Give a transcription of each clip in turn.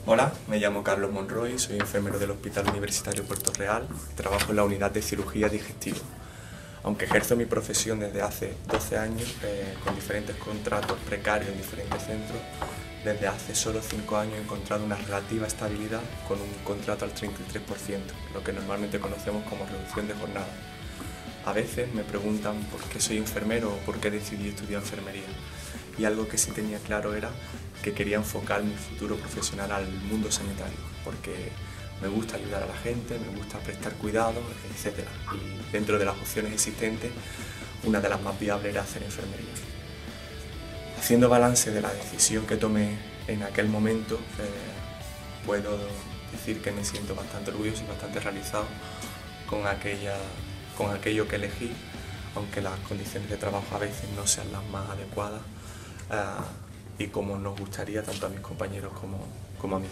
Hola, me llamo Carlos Monroy, soy enfermero del Hospital Universitario Puerto Real, trabajo en la unidad de cirugía digestiva. Aunque ejerzo mi profesión desde hace 12 años, con diferentes contratos precarios en diferentes centros, desde hace solo 5 años he encontrado una relativa estabilidad con un contrato al 33%, lo que normalmente conocemos como reducción de jornada. A veces me preguntan por qué soy enfermero o por qué decidí estudiar enfermería, y algo que sí tenía claro era que quería enfocar mi futuro profesional al mundo sanitario, porque me gusta ayudar a la gente, me gusta prestar cuidados, etc. Y dentro de las opciones existentes, una de las más viables era hacer enfermería. Haciendo balance de la decisión que tomé en aquel momento, puedo decir que me siento bastante orgulloso y bastante realizado con aquello que elegí, aunque las condiciones de trabajo a veces no sean las más adecuadas y como nos gustaría tanto a mis compañeros como a mí.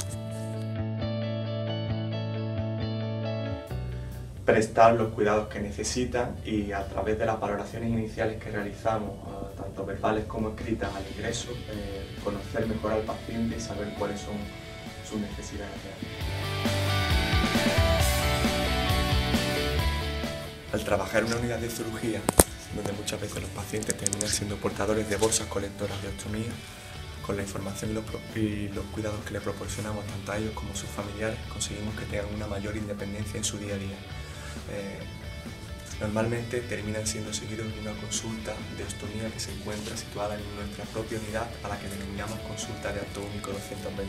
Prestar los cuidados que necesitan y a través de las valoraciones iniciales que realizamos, tanto verbales como escritas al ingreso, conocer mejor al paciente y saber cuáles son sus necesidades reales. Al trabajar en una unidad de cirugía, donde muchas veces los pacientes terminan siendo portadores de bolsas colectoras de ostomía, con la información y los cuidados que le proporcionamos tanto a ellos como a sus familiares, conseguimos que tengan una mayor independencia en su día a día. Normalmente terminan siendo seguidos de una consulta de ostomía que se encuentra situada en nuestra propia unidad, a la que denominamos consulta de acto único 220.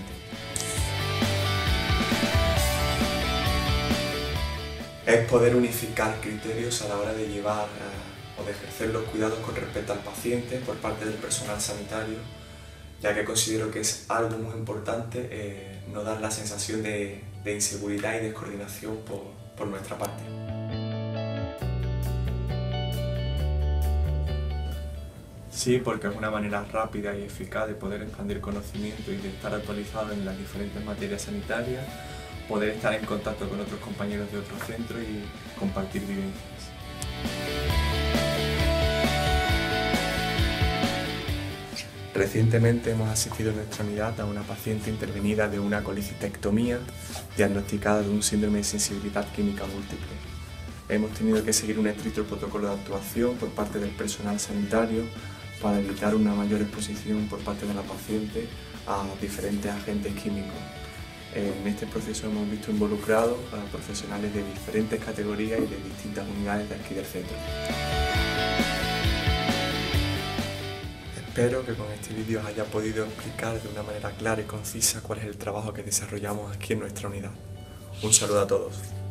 Es poder unificar criterios a la hora de llevar o de ejercer los cuidados con respecto al paciente por parte del personal sanitario, ya que considero que es algo muy importante no dar la sensación de inseguridad y descoordinación por nuestra parte. Sí, porque es una manera rápida y eficaz de poder expandir conocimiento y de estar actualizado en las diferentes materias sanitarias, poder estar en contacto con otros compañeros de otros centros y compartir vivencias. Recientemente hemos asistido en nuestra unidad a una paciente intervenida de una colicistectomía diagnosticada de un síndrome de sensibilidad química múltiple. Hemos tenido que seguir un estricto protocolo de actuación por parte del personal sanitario para evitar una mayor exposición por parte de la paciente a diferentes agentes químicos. En este proceso hemos visto involucrados a profesionales de diferentes categorías y de distintas unidades de aquí del centro. Espero que con este vídeo os haya podido explicar de una manera clara y concisa cuál es el trabajo que desarrollamos aquí en nuestra unidad. Un saludo a todos.